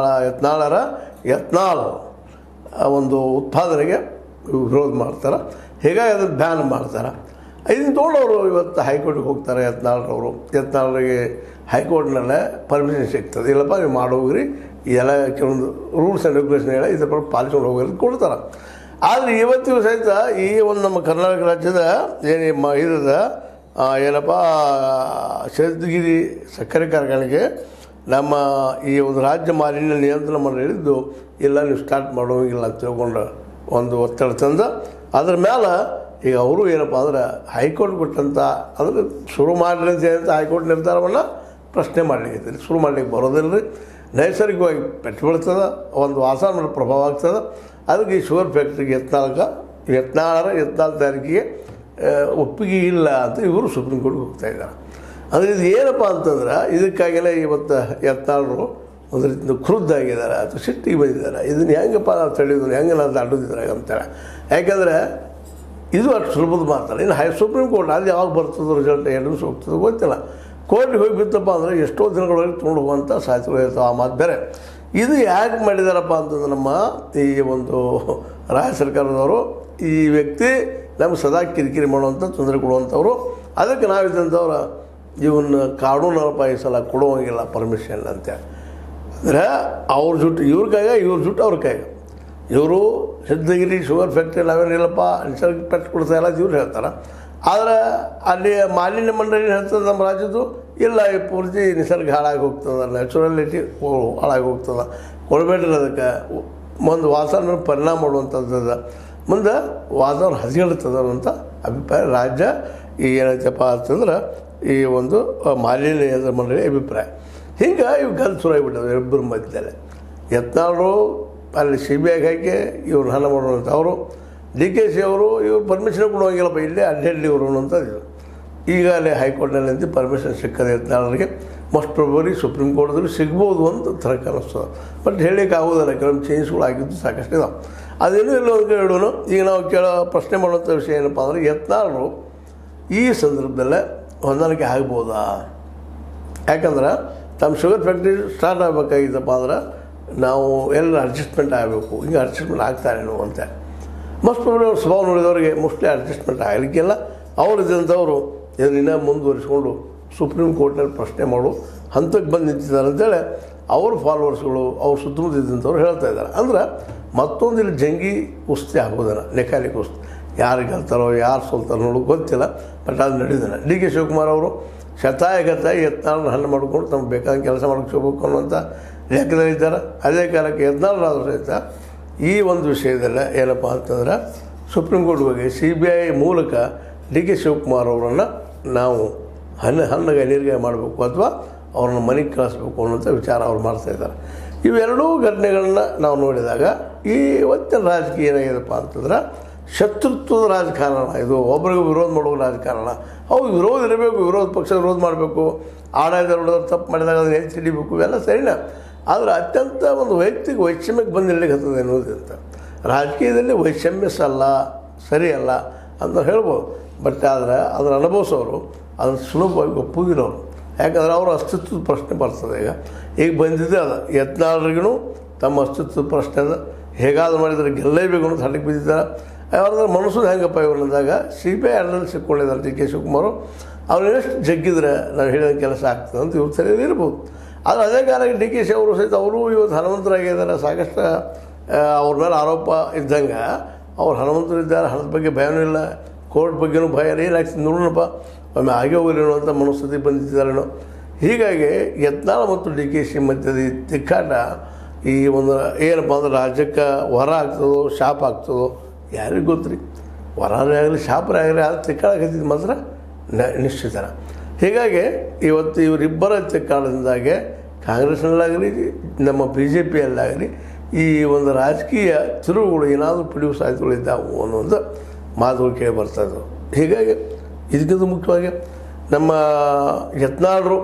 ಯತ್ನಾಳ್ ಒಂದು ಉತ್ಪಾದನೆಗೆ ವಿರೋಧ ಮಾಡ್ತಾರೆ, ಹೀಗಾಗಿ ಅದನ್ನು ಬ್ಯಾನ್ ಮಾಡ್ತಾರೆ. ಇದನ್ನು ತೊಗೊಂಡವರು ಇವತ್ತು ಹೈಕೋರ್ಟಿಗೆ ಹೋಗ್ತಾರೆ. ಯತ್ನಾಳರಿಗೆ ಹೈಕೋರ್ಟ್ನಲ್ಲೇ ಪರ್ಮಿಷನ್ ಸಿಗ್ತದೆ, ಇಲ್ಲಪ್ಪ ನೀವು ಮಾಡೋಗ್ರಿ, ಈ ಎಲ್ಲ ಕೆಲವೊಂದು ರೂಲ್ಸ್ ಆ್ಯಂಡ್ ರೆಗ್ಯುಲೇಷನ್ ಹೇಳಿ ಇದ್ರ ಪಾಲಿಸ್ಕೊಂಡು ಹೋಗೋದು ಕೊಡ್ತಾರೆ. ಆದರೆ ಇವತ್ತಿಗೂ ಸಹಿತ ಈ ಒಂದು ನಮ್ಮ ಕರ್ನಾಟಕ ರಾಜ್ಯದ ಏನು ಇದದ ಏನಪ್ಪ ಶೇಷಗಿರಿ ಸಕ್ಕರೆ ಕಾರ್ಖಾನೆಗೆ ನಮ್ಮ ಈ ಒಂದು ರಾಜ್ಯ ಮಾಲಿನ್ಯ ನಿಯಂತ್ರಣ ಮಂಡಳಿ ಹೇಳಿದ್ದು ಇಲ್ಲ ನೀವು ಸ್ಟಾರ್ಟ್ ಮಾಡೋಂಗಿಲ್ಲ ಅಂತ ತಿಳ್ಕೊಂಡು ಒಂದು ಒತ್ತಡ ತಂದು ಅದ್ರ ಮೇಲೆ ಈಗ ಅವರು ಏನಪ್ಪ ಅಂದ್ರೆ ಹೈಕೋರ್ಟ್ ಕೊಟ್ಟಂಥ ಅಂದರೆ ಶುರು ಮಾಡಲಿ ಅಂತ ಏನಂತ ಹೈಕೋರ್ಟ್ ನಿರ್ಧಾರವನ್ನು ಪ್ರಶ್ನೆ ಮಾಡಲಿಕ್ಕೆ ಶುರು ಮಾಡಲಿಕ್ಕೆ ಬರೋದಿಲ್ಲ ರೀ. ನೈಸರ್ಗಿಕವಾಗಿ ಪೆಟ್ಟು ಬೀಳ್ತದೆ, ಒಂದು ವಾತಾವರಣ ಮೇಲೆ ಪ್ರಭಾವ ಆಗ್ತದೆ. ಅದಕ್ಕೆ ಈ ಶುಗರ್ ಫ್ಯಾಕ್ಟ್ರಿಗೆ ಎತ್ನಾಳ್ ತಯಾರಿಕೆಗೆ ಒಪ್ಪಿಗೆ ಇಲ್ಲ ಅಂತ ಇವರು ಸುಪ್ರೀಂ ಕೋರ್ಟ್ಗೆ ಹೋಗ್ತಾ ಇದ್ದಾರೆ. ಅಂದರೆ ಇದು ಏನಪ್ಪ ಅಂತಂದ್ರೆ ಇದಕ್ಕಾಗೆಲ್ಲ ಇವತ್ತು ಎತ್ನಾಳರು ಒಂದು ರೀತಿಯಿಂದ ಕ್ರುದ್ಧಾಗಿದ್ದಾರೆ ಅಥವಾ ಸಿಟ್ಟಿಗೆ ಬಂದಿದ್ದಾರೆ. ಇದನ್ನು ಹೆಂಗಪ್ಪ ನಾವು ತಡೆಯೋದು, ಹೆಂಗೆ ನಾವು ದಾಟೋದಿದ್ದಾರೆ ಅಂತೇಳಿ. ಯಾಕಂದರೆ ಇದು ಅಷ್ಟು ಸುಲಭದ ಮಾತಲ್ಲ. ಇನ್ನು ಸುಪ್ರೀಂ ಕೋರ್ಟ್ ಅದು ಯಾವಾಗ ಬರ್ತದೋ ರಿಸಲ್ಟ್ ಎರಡು ದಿವಸ ಹೋಗ್ತದೋ ಗೊತ್ತಿಲ್ಲ. ಕೋರ್ಟ್ಗೆ ಹೋಗಿ ಬಿತ್ತಪ್ಪ ಅಂದರೆ ಎಷ್ಟೋ ದಿನಗಳವರೆಗೆ ತೊಗೊಂಡು ಹೋಗುವಂಥ ಸಾಧ್ಯತೆಗಳು ಇರ್ತಾವೆ. ಆ ಮಾತು ಬೇರೆ. ಇದು ಯಾಕೆ ಮಾಡಿದಾರಪ್ಪ ಅಂತಂದ್ರೆ ನಮ್ಮ ಈ ಒಂದು ರಾಜ್ಯ ಸರ್ಕಾರದವರು ಈ ವ್ಯಕ್ತಿ ನಮ್ಗೆ ಸದಾ ಕಿರಿಕಿರಿ ಮಾಡುವಂಥ ತೊಂದರೆ ಕೊಡುವಂಥವ್ರು, ಅದಕ್ಕೆ ನಾವಿದ್ದಂಥವ್ರು ಇವನ್ನ ಕಾನೂನು ಈ ಸಲ ಕೊಡುವಂಗಿಲ್ಲ ಪರ್ಮಿಷನ್ ಅಂತೇಳಿ. ಅಂದರೆ ಅವ್ರ ಜುಟ್ಟು ಇವ್ರ ಕೈಗ, ಇವ್ರ ಜುಟ್ಟು ಅವ್ರ ಕೈಗ. ಇವರು ಸಿದ್ಧಗಿರಿ ಶುಗರ್ ಫ್ಯಾಕ್ಟ್ರಿ ನಾವೇನಿಲ್ಲಪ್ಪ ನಿಸರ್ಗ ಪೆಟ್ಟು ಕೊಡ್ತಾ ಇಲ್ಲ ಇವ್ರು ಹೇಳ್ತಾರೆ. ಆದರೆ ಅಲ್ಲಿ ಮಾಲಿನ್ಯ ಮಂಡಳಿ ಹೇಳ್ತದೆ ನಮ್ಮ ರಾಜ್ಯದ್ದು ಇಲ್ಲ, ಈ ಪೂರ್ತಿ ನಿಸರ್ಗ ಹಾಳಾಗಿ ಹೋಗ್ತದೆ, ನ್ಯಾಚುರಲಿಟಿ ಹಾಳಾಗಿ ಹೋಗ್ತದೆ, ಕೊಡಬೇಡ್ರಿ ಅದಕ್ಕೆ ಒಂದು ವಾತಾವರಣ ಪರಿಣಾಮ ಮಾಡುವಂಥದ್ದು, ಮುಂದೆ ವಾತಾವರಣ ಹದಗೆಡ್ತದೆ ಅನ್ನೋಂಥ ಅಭಿಪ್ರಾಯ ರಾಜ್ಯ ಈ ಏನೈತಪ್ಪ ಅಂತಂದ್ರೆ ಈ ಒಂದು ಮಾಲಿನ್ಯ ಮಂಡಳಿ ಅಭಿಪ್ರಾಯ. ಹಿಂಗೆ ಇವು ಗಲ್ ಶುರುವಾಗಿಬಿಟ್ಟವು ಇಬ್ಬರ ಮಧ್ಯದಲ್ಲಿ. ಯತ್ನಾಳರು ಅಲ್ಲಿ CBI ಹಾಕಿ ಇವ್ರು ಹಣ ಮಾಡುವಂಥ ಅವರು DKC ಅವರು ಇವ್ರು ಪರ್ಮಿಷನ್ ಕೊಡುವಂಗಿಲ್ಲಪ್ಪ, ಇಲ್ಲೇ ಅಡ್ಡಾಡಲಿ ಇವರು ಅನ್ನೋಂಥದ್ದು. ಈಗ ಅಲ್ಲಿ ಹೈಕೋರ್ಟ್ನಲ್ಲಿ ಅಂತ ಪರ್ಮಿಷನ್ ಸಿಕ್ಕದೆ ಯತ್ನಾಳರಿಗೆ. ಮೋಸ್ಟ್ ಪ್ರೊಬರಿ ಸುಪ್ರೀಂ ಕೋರ್ಟ್ದಲ್ಲಿ ಸಿಗ್ಬೋದು ಅಂತ ಥರ ಕಾಣಿಸ್ತದೆ. ಬಟ್ ಹೇಳಲಿಕ್ಕೆ ಆಗೋದಿಲ್ಲ, ಕೆಲವೊಂದು ಚೇಂಜ್ಗಳು ಆಗಿದ್ದು ಸಾಕಷ್ಟು ಇದಾವೆ. ಅದೇನೂ ಇಲ್ಲ ಅಂತ ಹೇಳೋಣ. ಈಗ ನಾವು ಪ್ರಶ್ನೆ ಮಾಡುವಂಥ ವಿಷಯ ಏನಪ್ಪ ಅಂದರೆ ಯತ್ನಾಳರು ಈ ಸಂದರ್ಭದಲ್ಲೇ ಹೊಂದಾಣಿಕೆ ಆಗ್ಬೋದಾ? ಯಾಕಂದ್ರೆ ತಮ್ಮ ಶುಗರ್ ಫ್ಯಾಕ್ಟ್ರಿ ಸ್ಟಾರ್ಟ್ ಆಗಬೇಕಾಗಿದ್ದಪ್ಪ ಅಂದ್ರೆ ನಾವು ಎಲ್ಲ ಅಡ್ಜಸ್ಟ್ಮೆಂಟ್ ಆಗಬೇಕು. ಈಗ ಅಡ್ಜಸ್ಟ್ಮೆಂಟ್ ಆಗ್ತಾರೇನೋ ಅಂತ ಮೋಸ್ಟ್ ಪ್ರಾಬ್ಲಮ್ ಅವ್ರ ಸ್ವಭಾವ ನೋಡಿದವರಿಗೆ ಮೋಸ್ಟ್ಲಿ ಅಡ್ಜಸ್ಟ್ಮೆಂಟ್ ಆಗಲಿಕ್ಕಿಲ್ಲ. ಅವರು ಇದ್ದಂಥವ್ರು ಇದನ್ನ ಮುಂದುವರಿಸ್ಕೊಂಡು ಸುಪ್ರೀಂ ಕೋರ್ಟ್ನಲ್ಲಿ ಪ್ರಶ್ನೆ ಮಾಡು ಹಂತಕ್ಕೆ ಬಂದು ನಿಂತಿದ್ದಾರೆ ಅಂತೇಳಿ ಅವ್ರ ಫಾಲೋವರ್ಸ್ಗಳು ಅವ್ರ ಸುತ್ತಮುತ್ತ ಇದ್ದಂಥವ್ರು ಹೇಳ್ತಾ ಇದ್ದಾರೆ. ಅಂದ್ರೆ ಮತ್ತೊಂದು ಇಲ್ಲಿ ಜಂಗಿ ಕುಸ್ತಿ ಆಗೋದನ್ನ ಲೆಕ್ಕಾಲಿ ಕುಸ್ತಿ, ಯಾರು ಗೆಲ್ತಾರೋ ಯಾರು ಸೋಲ್ತಾರೋ ನೋಡೋಕೆ ಗೊತ್ತಿಲ್ಲ. ಬಟ್ ಅದು ನಡೆದಿದ್ದಾನೆ. DK ಶಿವಕುಮಾರ್ ಅವರು ಶತಾಯಗತಾಯಿ ಯತ್ನಾಳನ್ನ ಹಣ್ಣು ಮಾಡಿಕೊಂಡು ತಮ್ಗೆ ಬೇಕಾದ ಕೆಲಸ ಮಾಡ್ಕೋಬೇಕು ಅನ್ನುವಂಥ ಲೆಕ್ಕದಲ್ಲಿದ್ದಾರೆ. ಅದೇ ಕಾಲಕ್ಕೆ ಯತ್ನಾಳರಾದರೂ ಸಹಿತ ಈ ಒಂದು ವಿಷಯದಲ್ಲ ಏನಪ್ಪ ಅಂತಂದ್ರೆ ಸುಪ್ರೀಂ ಕೋರ್ಟ್ ಹೋಗಿ CBI ಮೂಲಕ DK ಶಿವಕುಮಾರ್ ಅವರನ್ನು ನಾವು ಹಣ್ಣಗೆ ನೀರಿಗೆ ಮಾಡಬೇಕು ಅಥವಾ ಅವ್ರನ್ನ ಮನೆಗೆ ಕಳಿಸ್ಬೇಕು ಅನ್ನೋಂಥ ವಿಚಾರ ಅವ್ರು ಮಾಡ್ತಾಯಿದ್ದಾರೆ. ಇವೆರಡೂ ಘಟನೆಗಳನ್ನ ನಾವು ನೋಡಿದಾಗ ಈ ಇವತ್ತಿನ ರಾಜಕೀಯ ಏನಾಗಿದೆಪ್ಪ ಅಂತಂದ್ರೆ ಶತ್ರುತ್ವದ ರಾಜಕಾರಣ. ಇದು ಒಬ್ಬರಿಗೂ ವಿರೋಧ ಮಾಡುವ ರಾಜಕಾರಣ. ಅವು ವಿರೋಧ ಇರಬೇಕು, ವಿರೋಧ ಪಕ್ಷ ವಿರೋಧ ಮಾಡಬೇಕು, ಆಡಳಿತ ಹೊಡೆದವ್ರು ತಪ್ಪು ಮಾಡಿದಾಗ ಅದನ್ನು ಎತ್ತಿ ಹಿಡಿಬೇಕು, ಇವೆಲ್ಲ ಸರಿನಾ. ಆದರೆ ಅತ್ಯಂತ ಒಂದು ವೈಯಕ್ತಿಕ ವೈಷಮ್ಯಕ್ಕೆ ಬಂದಿರಲಿಕ್ಕತ್ತದೆ ಅನ್ನೋದಂತ ರಾಜಕೀಯದಲ್ಲಿ ವೈಷಮ್ಯ ಸರಿಯಲ್ಲ ಅಂತ ಹೇಳ್ಬೋದು. ಬಟ್ ಆದರೆ ಅದನ್ನು ಅನುಭವಿಸೋರು ಅದನ್ನು ಸುಲಭವಾಗಿ ಒಪ್ಪುಗಿರೋರು. ಯಾಕಂದರೆ ಅವರ ಅಸ್ತಿತ್ವದ ಪ್ರಶ್ನೆ ಬರ್ತದೆ. ಈಗ ಬಂದಿದ್ದೆ ಅದ ಯತ್ನಾಳರಿಗೂ ತಮ್ಮ ಅಸ್ತಿತ್ವದ ಪ್ರಶ್ನೆ ಅದ. ಹೇಗಾದರೂ ಮಾಡಿದರೆ ಗೆಲ್ಲೇಬೇಕು ಅಂತ ಹಠಕ್ಕೆ ಬಿದ್ದಿದ್ದಾರೆ. ಅವ್ರದ್ರ ಮನಸ್ಸು ಹೆಂಗಪ್ಪ ಇವ್ರನ್ನದಾಗ CBI ಅಡ್ಡಲ್ಲಿ ಸಿಕ್ಕೊಂಡಿದ್ದಾರೆ DK ಶಿವಕುಮಾರು. ಅವ್ರು ಎಷ್ಟು ಜಗ್ಗಿದ್ರೆ ನಾವು ಹೇಳಿದ ಕೆಲಸ ಆಗ್ತದೆ ಅಂತ ಇವ್ರು ಸರಿಯಾಗಿ ಇರ್ಬೋದು. ಆದರೆ ಅದೇ ಕಾಲಕ್ಕೆ DKC ಅವರು ಸಹಿತ ಅವರು ಇವತ್ತು ಹನುಮಂತರಾಗಿದ್ದಾರೆ. ಸಾಕಷ್ಟು ಅವ್ರ ಮೇಲೆ ಆರೋಪ ಇದ್ದಂಗೆ ಅವ್ರು ಹನುಮಂತರಿದ್ದಾರೆ, ಹಣದ ಬಗ್ಗೆ ಭಯನೂ ಇಲ್ಲ, ಕೋರ್ಟ್ ಬಗ್ಗೆನೂ ಭಯ ಇಲ್ಲ. ಏನಾಗ್ತದೆ ನೋಡೋಣಪ್ಪ ಒಮ್ಮೆ ಹಾಗೆ ಹೋಗಿರೇನೋ ಅಂತ ಮನಸ್ಥಿತಿ ಬಂದಿದ್ದಾರೇನೋ. ಹೀಗಾಗಿ ಯತ್ನಾಳ ಮತ್ತು DKC ಮಧ್ಯದ ಈ ತಿಕ್ಕಾಟ ಈ ಒಂದು ಏನಪ್ಪ ಅಂದ್ರೆ ರಾಜ್ಯಕ್ಕೆ ವರ ಆಗ್ತದೋ ಶಾಪ ಆಗ್ತದೋ ಯಾರಿಗೂ ಗೊತ್ತು ರೀ. ವರನೇ ಆಗಲಿ ಶಾಪರೇ ಆಗಲಿ ಅದು ತಿಕ್ಕಾಡಕತ್ತಿದ್ದು ಮಾತ್ರ ನಿಶ್ಚಿತನ. ಹೀಗಾಗಿ ಇವತ್ತು ಇವರಿಬ್ಬರ ತಿಕ್ಕಾಟದಿಂದಾಗೆ ಕಾಂಗ್ರೆಸ್ನಲ್ಲಾಗಲಿ ನಮ್ಮ BJPಯಲ್ಲಾಗಲಿ ಈ ಒಂದು ರಾಜಕೀಯ ತಿರುವುಗಳು ಏನಾದರೂ ಪಡೆಯುವ ಸಾಧ್ಯತೆಗಳಿದ್ದಾವೆ ಅನ್ನೋದು ಮಾತುಗಳು ಕೇಳಿ ಬರ್ತಾಯಿದ್ವು. ಹೀಗಾಗಿ ಇದಕ್ಕಿಂತ ಮುಖ್ಯವಾಗಿ ನಮ್ಮ ಯತ್ನಾಳರು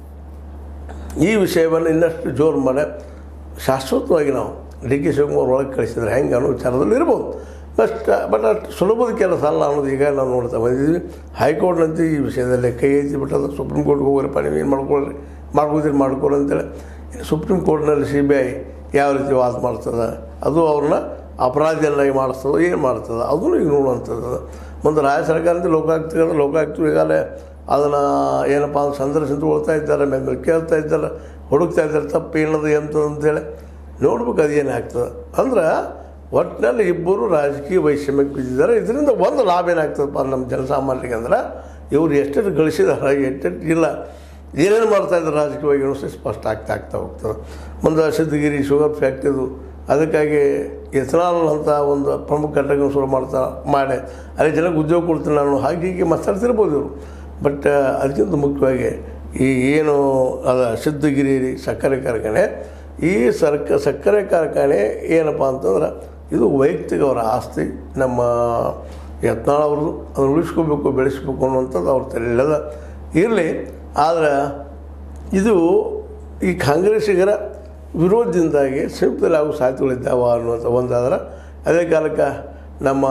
ಈ ವಿಷಯವನ್ನು ಇನ್ನಷ್ಟು ಜೋರು ಮಾಡಿ ಶಾಶ್ವತವಾಗಿ ನಾವು DK ಶಿವಕುಮಾರ್ ಒಳಗೆ ಕಳಿಸಿದ್ರೆ ಹೆಂಗೆ ಅನ್ನೋ ವಿಚಾರದಲ್ಲಿ ಇರ್ಬೋದು. ಬಟ್ ಅಷ್ಟು ಸುಲಭದ ಕೆಲಸ ಅಲ್ಲ ಅನ್ನೋದು ಈಗ ನಾವು ನೋಡ್ತಾ ಬಂದಿದ್ವಿ. ಹೈಕೋರ್ಟ್ನಂತೂ ಈ ವಿಷಯದಲ್ಲಿ ಕೈ ಎತ್ತಿ ಬಿಟ್ಟದ. ಸುಪ್ರೀಂ ಕೋರ್ಟ್ಗೆ ಹೋಗ್ರಪ್ಪ ನೀವು ಏನು ಮಾಡ್ಕೊಳ್ರಿ ಅಂತೇಳಿ. ಇನ್ನು ಸುಪ್ರೀಂ ಕೋರ್ಟ್ನಲ್ಲಿ CBI ಯಾವ ರೀತಿ ವಾದ ಮಾಡ್ತದೆ, ಅದು ಅವ್ರನ್ನ ಅಪರಾಧಿಯನ್ನಾಗಿ ಮಾಡಿಸ್ತದೋ ಏನು ಮಾಡ್ತದೆ ಅದನ್ನು ಈಗ ನೋಡುವಂಥದ್ದು. ಮುಂದೆ ರಾಜ್ಯ ಸರ್ಕಾರದಿಂದ ಲೋಕಾಯುಕ್ತರು ಈಗಾಗಲೇ ಅದನ್ನು ಏನಪ್ಪ ಅಂದ್ರೆ ಸಂದರ್ಶನಗೊಳ್ತಾ ಇದ್ದಾರೆ, ಮೇಲೆ ಕೇಳ್ತಾ ಇದ್ದಾರೆ, ಹುಡುಕ್ತಾ ಇದ್ದಾರೆ ತಪ್ಪು ಏನದು ಎಂಥದ್ದು ಅಂತೇಳಿ ನೋಡ್ಬೇಕು ಅದು ಏನಾಗ್ತದೆ. ಅಂದ್ರೆ ಒಟ್ಟಿನಲ್ಲಿ ಇಬ್ಬರು ರಾಜಕೀಯ ವೈಷಮ್ಯಕ್ಕೆ ಬಿದ್ದಿದ್ದಾರೆ. ಇದರಿಂದ ಒಂದು ಲಾಭ ಏನಾಗ್ತದಪ್ಪ ನಮ್ಮ ಜನಸಾಮಾನ್ಯರಿಗೆ ಅಂದ್ರೆ ಇವರು ಎಷ್ಟೆಷ್ಟು ಗಳಿಸಿದಾರೆ ಎಷ್ಟೆಷ್ಟು ಇಲ್ಲ ಏನೇನು ಮಾಡ್ತಾಯಿದ್ದಾರೆ ರಾಜಕೀಯವಾಗಿ ಅನ್ನೋದು ಸ್ಪಷ್ಟ ಆಗ್ತಾ ಹೋಗ್ತದೆ. ಮುಂದೆ ಸಿದ್ಧಗಿರಿ ಶುಗರ್ ಫ್ಯಾಕ್ಟ್ರಿದು ಅದಕ್ಕಾಗಿ ಎಥನಾಲ್ ಅಂತ ಒಂದು ಪ್ರಮುಖ ಘಟಕ ಶುರು ಮಾಡಿ ಅಲ್ಲಿ ಜನಕ್ಕೆ ಉದ್ಯೋಗ ಕೊಡ್ತೀನಿ ನಾನು ಹೀಗೆ ಮಾತಾಡ್ತಿರ್ಬೋದು ಇವರು. ಬಟ್ ಅದಕ್ಕಿಂತ ಮುಖ್ಯವಾಗಿ ಈ ಏನು ಅದ ಸಿದ್ಧಗಿರಿ ಸಕ್ಕರೆ ಕಾರ್ಖಾನೆ, ಈ ಸಕ್ಕರೆ ಕಾರ್ಖಾನೆ ಏನಪ್ಪ ಅಂತಂದ್ರೆ ಇದು ವೈಯಕ್ತಿಕ ಅವರ ಆಸ್ತಿ. ನಮ್ಮ ಯತ್ನಾಳ್ ಅವ್ರದ್ದು ಅದನ್ನು ಉಳಿಸ್ಕೋಬೇಕು ಬೆಳೆಸ್ಬೇಕು ಅನ್ನುವಂಥದ್ದು ಅವ್ರ ತಲೆಯಲ್ಲದ ಇರಲಿ. ಆದರೆ ಇದು ಈ ಕಾಂಗ್ರೆಸ್ಸಿಗರ ವಿರೋಧದಿಂದಾಗಿ ಸಂಯುಕ್ತದಲ್ಲಿ ಆಗೋ ಸಾಧ್ಯತೆಗಳಿದ್ದಾವೆ ಅನ್ನುವಂಥ ಒಂದಾದ್ರೆ, ಅದೇ ಕಾಲಕ್ಕೆ ನಮ್ಮ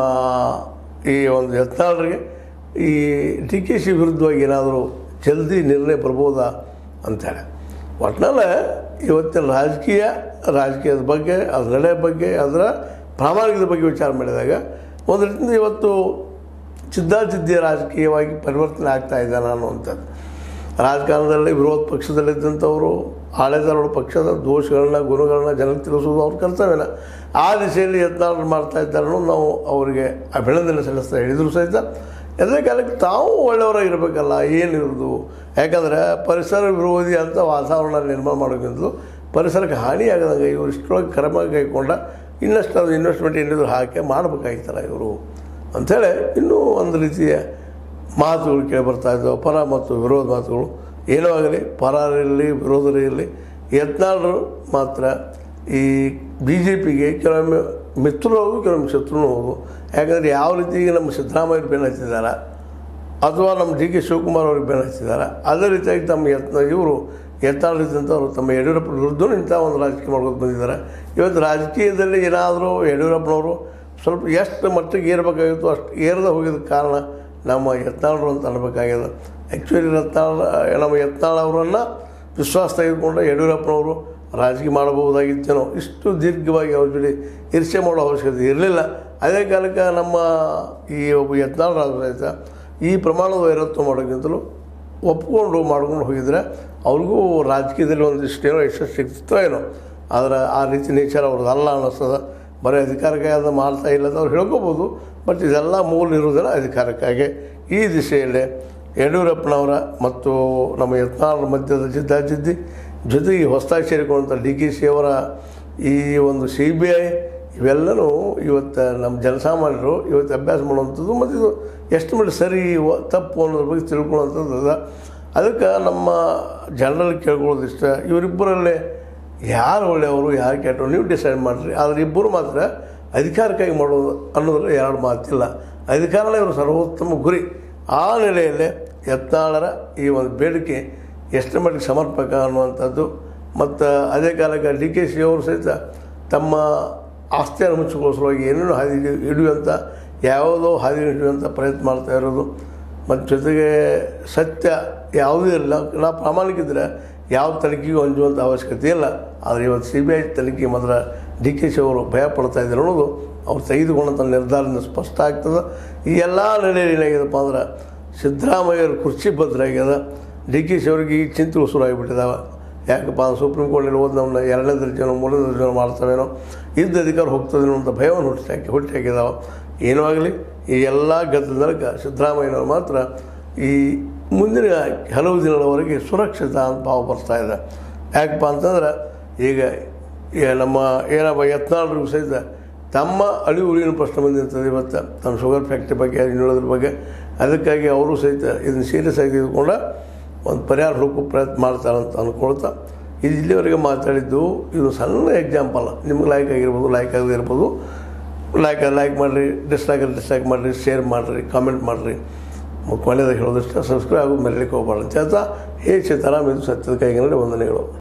ಈ ಒಂದು ಯತ್ನಾಳರಿಗೆ ಈ DKC ವಿರುದ್ಧವಾಗಿ ಏನಾದರೂ ಜಲ್ದಿ ನಿರ್ಣಯ ಬರ್ಬೋದಾ ಅಂತೇಳಿ ಒಟ್ಟಿನಲ್ಲಿ ಇವತ್ತಿನ ರಾಜಕೀಯದ ಬಗ್ಗೆ ಅದರ ನಡೆ ಬಗ್ಗೆ ಅದರ ಪ್ರಾಮಾಣಿಕದ ಬಗ್ಗೆ ವಿಚಾರ ಮಾಡಿದಾಗ ಒಂದು ರೀತಿಯಿಂದ ಇವತ್ತು ಚಿದ್ದಾಚಿದ್ದಿಯ ರಾಜಕೀಯವಾಗಿ ಪರಿವರ್ತನೆ ಆಗ್ತಾ ಇದ್ದಾನೆ ಅನ್ನುವಂಥದ್ದು. ರಾಜಕಾರಣದಲ್ಲಿ ವಿರೋಧ ಪಕ್ಷದಲ್ಲಿದ್ದಂಥವರು ಆಡಳಿತಾರೂಢ ಪಕ್ಷದ ದೋಷಗಳನ್ನ ಗುಣಗಳನ್ನ ಜನಕ್ಕೆ ತಿಳಿಸೋದು ಅವ್ರ ಕರ್ತವ್ಯನ. ಆ ದಿಶೆಯಲ್ಲಿ ಯತ್ನಾಳ್ ಮಾಡ್ತಾ ಇದ್ದಾರೆ ಅನ್ನೋದು ನಾವು ಅವರಿಗೆ ಅಭಿನಂದನೆ ಸಲ್ಲಿಸ್ತಾ ಹೇಳಿದ್ರು ಸಹಿತ ಅದೇ ಕಾಲಕ್ಕೆ ತಾವು ಒಳ್ಳೆಯವರಾಗಿರಬೇಕಲ್ಲ ಏನಿರೋದು. ಯಾಕಂದರೆ ಪರಿಸರ ವಿರೋಧಿ ಅಂತ ವಾತಾವರಣ ನಿರ್ಮಾಣ ಮಾಡೋಕ್ಕಿಂತಲೂ ಪರಿಸರಕ್ಕೆ ಹಾನಿಯಾಗದಂಗೆ ಇವರು ಇಷ್ಟೊಳಗೆ ಕ್ರಮ ಕೈಗೊಂಡ ಇನ್ನಷ್ಟು ಅದು ಇನ್ವೆಸ್ಟ್ಮೆಂಟ್ ಏನಿದ್ರು ಹಾಕಿ ಮಾಡಬೇಕಾಗಿತ್ತಲ್ಲ ಇವರು ಅಂಥೇಳಿ ಇನ್ನೂ ಒಂದು ರೀತಿಯ ಮಾತುಗಳು ಕೇಳಿ ಬರ್ತಾಯಿದ್ದವು, ಪರ ಮತ್ತು ವಿರೋಧ ಮಾತುಗಳು. ಏನೋ ಆಗಲಿ, ಪರರಿರಲಿ ವಿರೋಧರಿರಲಿ, ಯತ್ನಾಳರು ಮಾತ್ರ ಈ BJPಗೆ ಕೆಲವೊಮ್ಮೆ ಮಿತ್ರರು ಹೌದು, ಕೆಲವೊಮ್ಮೆ ಶತ್ರುನೂ ಹೌದು. ಯಾಕಂದರೆ ಯಾವ ರೀತಿ ನಮ್ಮ ಸಿದ್ದರಾಮಯ್ಯರು ಬೆನ್ನು ಹಚ್ಚಿದ್ದಾರೆ ಅಥವಾ ನಮ್ಮ DK ಶಿವಕುಮಾರ್ ಅವ್ರಿಗೆ ಬೆನ್ನು ಹಚ್ಚಿದ್ದಾರೆ, ಅದೇ ರೀತಿಯಾಗಿ ತಮ್ಮ ಇವರು ಯತ್ನಾಳಿದ್ದಂಥವ್ರು ತಮ್ಮ ಯಡಿಯೂರಪ್ಪ ವಿರುದ್ಧ ಇಂಥ ಒಂದು ರಾಜಕೀಯ ಮಾಡ್ಕೊಂಡು ಬಂದಿದ್ದಾರೆ. ಇವತ್ತು ರಾಜಕೀಯದಲ್ಲಿ ಏನಾದರೂ ಯಡಿಯೂರಪ್ಪನವರು ಸ್ವಲ್ಪ ಎಷ್ಟು ಮಟ್ಟಿಗೆ ಏರಬೇಕಾಗಿತ್ತು ಅಷ್ಟು ಏರದ ಹೋಗಿದ ಕಾರಣ ನಮ್ಮ ಯತ್ನಾಳರು ಅಂತ ಅನ್ನಬೇಕಾಗ್ಯದ. ಆ್ಯಕ್ಚುಲಿ ನಮ್ಮ ಯತ್ನಾಳ್ ಅವರನ್ನು ವಿಶ್ವಾಸ ತೆಗೆದುಕೊಂಡು ಯಡಿಯೂರಪ್ಪನವರು ರಾಜಕೀಯ ಮಾಡಬಹುದಾಗಿತ್ತೇನೋ, ಇಷ್ಟು ದೀರ್ಘವಾಗಿ ಅವ್ರ ಜೊತೆ ಈರ್ಷ್ಯೆ ಮಾಡೋ ಅವಶ್ಯಕತೆ ಇರಲಿಲ್ಲ. ಅದೇ ಕಾಲಕ್ಕೆ ನಮ್ಮ ಈ ಒಬ್ಬ ಯತ್ನಾಳ್ ಸಹಿತ ಈ ಪ್ರಮಾಣದ ವೈರತ್ವ ಮಾಡೋಕ್ಕಿಂತಲೂ ಒಪ್ಕೊಂಡು ಮಾಡ್ಕೊಂಡು ಹೋಗಿದ್ರೆ ಅವ್ರಿಗೂ ರಾಜಕೀಯದಲ್ಲಿ ಒಂದಿಷ್ಟು ಏನೋ ಯಶಸ್ಸು ಸಿಗ್ತಿತ್ತೋ ಏನೋ. ಆದರೆ ಆ ರೀತಿ ನೇಚರ್ ಅವ್ರದ್ದು ಅಲ್ಲ ಅನ್ನಿಸ್ತದೆ. ಬರೀ ಅಧಿಕಾರಕ್ಕಾಗಿ ಅದು ಮಾಡ್ತಾ ಇಲ್ಲ ಅಂತ ಅವ್ರು ಹೇಳ್ಕೋಬೋದು. ಬಟ್ ಇದೆಲ್ಲ ಮೂಲ ಇರೋದನ್ನು ಅಧಿಕಾರಕ್ಕಾಗಿ. ಈ ದಿಶೆಯಲ್ಲೇ ಯಡಿಯೂರಪ್ಪನವರ ಮತ್ತು ನಮ್ಮ ಯತ್ನಾಳ್ ಮಧ್ಯದ ಜಿದ್ದಾಜಿದ್ದಿ ಜೊತೆಗೆ ಹೊಸದಾಗಿ ಸೇರಿಕೊಂಡಂಥ DKC ಅವರ ಈ ಒಂದು CBI ಇವೆಲ್ಲವೂ ಇವತ್ತು ನಮ್ಮ ಜನಸಾಮಾನ್ಯರು ಇವತ್ತು ಅಭ್ಯಾಸ ಮಾಡುವಂಥದ್ದು ಮತ್ತು ಇದು ಎಷ್ಟು ಮಟ್ಟಿಗೆ ಸರಿ ತಪ್ಪು ಅನ್ನೋದ್ರ ಬಗ್ಗೆ ತಿಳ್ಕೊಳ್ಳುವಂಥದ್ದು ಅದ. ಅದಕ್ಕೆ ನಮ್ಮ ಜನರಲ್ಲಿ ಕೇಳ್ಕೊಳ್ಳೋದು ಇಷ್ಟ, ಇವರಿಬ್ಬರಲ್ಲೇ ಯಾರು ಒಳ್ಳೆಯವರು ಯಾರು ಕೆಟ್ಟವರು ನೀವು ಡಿಸೈಡ್ ಮಾಡಿರಿ. ಆದರೆ ಇಬ್ಬರು ಮಾತ್ರ ಅಧಿಕಾರಕ್ಕಾಗಿ ಮಾಡೋದು ಅನ್ನೋದ್ರಲ್ಲಿ ಎರಡು ಮಾತಿಲ್ಲ. ಅಧಿಕಾರನೇ ಇವರು ಸರ್ವೋತ್ತಮ ಗುರಿ. ಆ ನೆಲೆಯಲ್ಲೇ ಯತ್ನಾಳರ ಈ ಒಂದು ಬೇಡಿಕೆ ಎಷ್ಟು ಮಟ್ಟಿಗೆ ಸಮರ್ಪಕ ಅನ್ನುವಂಥದ್ದು. ಮತ್ತು ಅದೇ ಕಾಲಕ್ಕೆ DKC ಅವರು ಸಹಿತ ತಮ್ಮ ಆಸ್ತಿಯನ್ನು ಮುಚ್ಚಿಕೊಳ್ಳುವ ಏನೇನು ಹಾದಿ ಹಿಡಿಯುವಂಥ ಯಾವುದೋ ಹಾದಿ ಹಿಡಿಯುವಂಥ ಪ್ರಯತ್ನ ಮಾಡ್ತಾ ಇರೋದು. ಮತ್ತು ಜೊತೆಗೆ ಸತ್ಯ ಯಾವುದೂ ಇಲ್ಲ. ನಾವು ಪ್ರಾಮಾಣಿಕಿದ್ರೆ ಯಾವ ತನಿಖೆಗೂ ಅಂಜುವಂಥ ಅವಶ್ಯಕತೆ ಇಲ್ಲ. ಆದರೆ ಇವತ್ತು CBI ತನಿಖೆ ಮಾತ್ರ DKC ಅವರು ಭಯ ಪಡ್ತಾ ಇದ್ದಾರೆ ಅನ್ನೋದು ಅವ್ರು ತೆಗೆದುಕೊಂಡಂಥ ನಿರ್ಧಾರದಿಂದ ಸ್ಪಷ್ಟ ಆಗ್ತದೆ. ಈ ಎಲ್ಲ ನಡೆಯಲ್ಲಿ ಏನಾಗಿದೆಪ್ಪ ಅಂದ್ರೆ ಸಿದ್ದರಾಮಯ್ಯವ್ರ ಕುರ್ಚಿ ಭದ್ರಾಗ್ಯದ. DKC ಅವ್ರಿಗೆ ಈ ಚಿಂತೆಗಳು ಶುರುವಾಗಿಬಿಟ್ಟಿದ್ದಾವೆ. ಯಾಕಪ್ಪ ಸುಪ್ರೀಂ ಕೋರ್ಟ್ನಲ್ಲಿ ಓದಿ ನಮ್ಮನ್ನ 2ನೇ ದರ್ಜೆನೋ 3ನೇ ದರ್ಜೆನೋ ಮಾಡ್ತಾವೇನೋ, ಇದ್ದ ಅಧಿಕಾರ ಹೋಗ್ತದೇನೋ ಅಂತ ಭಯವನ್ನು ಹುಟ್ಟಿ ಹಾಕಿದ್ದಾವೆ. ಏನೂ ಆಗಲಿ, ಈ ಎಲ್ಲ ಗದ್ದಲಕ ಸಿದ್ದರಾಮಯ್ಯನವರು ಮಾತ್ರ ಈ ಮುಂದಿನ ಹಲವು ದಿನಗಳವರೆಗೆ ಸುರಕ್ಷಿತ ಅಂತ ಭಾವ ಬರ್ತಾ ಇದೆ. ಯಾಕಪ್ಪ ಅಂತಂದ್ರೆ ಈಗ ನಮ್ಮ ಏನಪ್ಪ ಯತ್ನಾಳರಿಗೂ ಸಹಿತ ತಮ್ಮ ಉಳಿವಿನ ಪ್ರಶ್ನೆ ಬಂದಿರ್ತದೆ. ಇವತ್ತು ನಮ್ಮ ಶುಗರ್ ಫ್ಯಾಕ್ಟ್ರಿ ಬಗ್ಗೆ ಇನ್ನುಳಿದ್ರ ಬಗ್ಗೆ, ಅದಕ್ಕಾಗಿ ಅವರು ಸಹಿತ ಇದನ್ನು ಸೀರಿಯಸ್ ಆಗಿ ತೆಗೆದುಕೊಂಡು ಒಂದು ಪರಿಹಾರ ಹುಡುಕೋ ಪ್ರಯತ್ನ ಮಾಡ್ತಾರಂತ ಅಂದ್ಕೊಳ್ತಾ ಇದು ಇಲ್ಲಿವರೆಗೆ ಮಾತಾಡಿದ್ದು ಇದು ಸಣ್ಣ ಎಕ್ಸಾಂಪಲ್. ನಿಮ್ಗೆ ಲೈಕ್ ಆಗಿರ್ಬೋದು, ಲೈಕ್ ಆಗದೇ ಇರ್ಬೋದು. ಲೈಕ್ ಮಾಡಿರಿ, ಡಿಸ್ಲೈಕ್ ಮಾಡಿರಿ, ಶೇರ್ ಮಾಡಿರಿ, ಕಾಮೆಂಟ್ ಮಾಡಿರಿ. ಕೊನೆಯದಾಗಿ ಹೇಳೋದಿಷ್ಟ ಸಬ್ಸ್ಕ್ರೈಬ್ ಆಗೋದು ಮರೀಲಿಕ್ಕೆ ಹೋಗ್ಬಾರ್ದು ಅಂತ ಹೇಳ್ತಾ, ಹೇ ಸೀತಾರಾಮ್, ಇದು ಸತ್ಯದ ಕೈಗೆ ವಂದನೆಗಳು.